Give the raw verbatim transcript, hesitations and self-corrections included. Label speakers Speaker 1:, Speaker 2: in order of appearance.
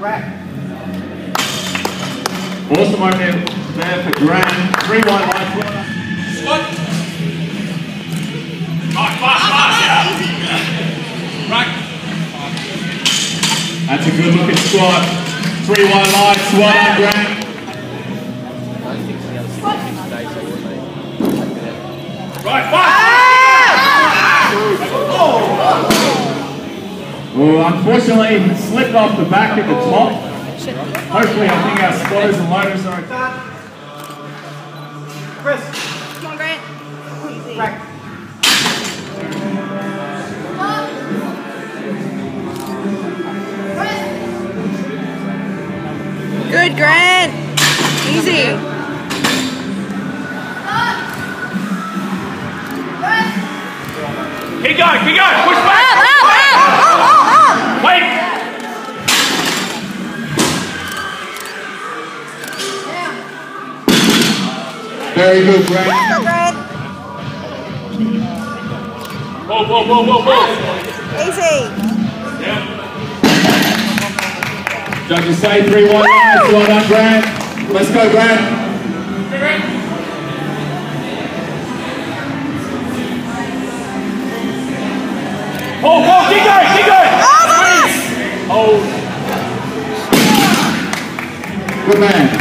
Speaker 1: Awesome opening there for Grant. three one light squat.
Speaker 2: Squat. Fast, fast, fast, yeah. Right.
Speaker 1: That's a good looking squat. three one lights. Well done, Grant.
Speaker 2: Right, fast.
Speaker 1: Well, unfortunately, he slipped off the back at the top. Hopefully, I think our squatters and loaders are okay.
Speaker 3: Chris.
Speaker 4: Come on, Grant. Easy.
Speaker 3: Right.
Speaker 4: Good, Grant. Easy.
Speaker 2: Keep going, keep going. Push back.
Speaker 4: Up, up, up. Oh, oh, oh.
Speaker 2: Wait.
Speaker 1: Very good, Grant.
Speaker 4: Go, Grant.
Speaker 2: Whoa, whoa, whoa, whoa, whoa.
Speaker 4: Easy.
Speaker 2: Yeah.
Speaker 1: Judges say three one lights. Well done, Grant. Let's go, Grant.
Speaker 2: Oh, whoa, keep going, keep going.
Speaker 4: Almost.
Speaker 2: Oh.
Speaker 1: Good man.